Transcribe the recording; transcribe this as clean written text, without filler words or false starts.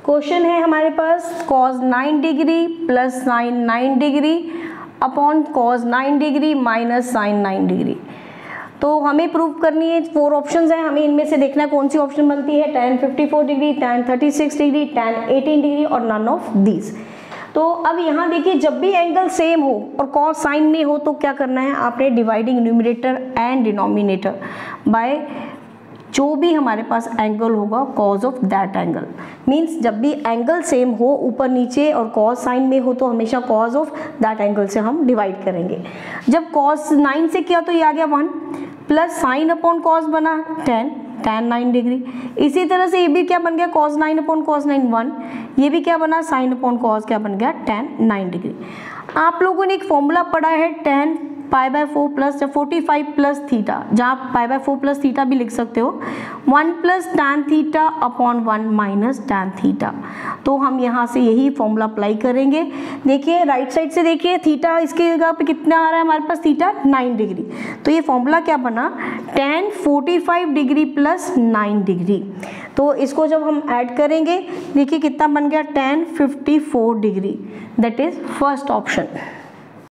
Question है हमारे पास cos 9 degree plus sin 9 degree upon cos 9 degree minus sin 9 degree. तो हमें प्रूव करनी है, 4 ऑप्शंस हैं, हमें इनमें से देखना है कौन सी ऑप्शन बनती है, tan 54 degree, tan 36 degree, tan 18 degree और नन ऑफ दीज। तो अब यहाँ देखिए, जब भी एंगल सेम हो और कॉस साइन में हो तो क्या करना है, आपने dividing numerator and denominator by जो भी हमारे पास एंगल होगा cos of that angle. Means जब भी एंगल सेम हो ऊपर नीचे और कॉस साइन में हो तो हमेशा कॉज ऑफ दैट एंगल से हम डिवाइड करेंगे। जब कॉस 9 से किया तो ये आ गया 1 प्लस साइन अपॉन कॉस बना tan 9 डिग्री। इसी तरह से ये भी क्या बन गया, cos 9 अपॉन cos 9 1, ये भी क्या बना साइन अपॉन कॉस क्या बन गया tan 9 डिग्री। आप लोगों ने एक फॉर्मूला पढ़ा है tan π/4 प्लस 45 प्लस थीटा, जहाँ π/4 प्लस थीटा भी लिख सकते हो, 1 plus tan theta upon 1 minus tan theta. तो हम यहाँ से यही फॉर्मूला अप्लाई करेंगे। देखिए राइट साइड से देखिए थीटा इसके जगह पे कितना आ रहा है हमारे पास, थीटा 9 डिग्री। तो ये फॉर्मूला क्या बना, tan 45 डिग्री प्लस 9 डिग्री। तो इसको जब हम ऐड करेंगे देखिए कितना बन गया, tan 54 degree. That is first option.